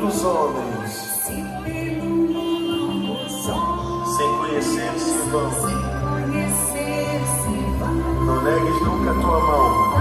dos homens sem conhecer-se vão. Não negues nunca a tua mão.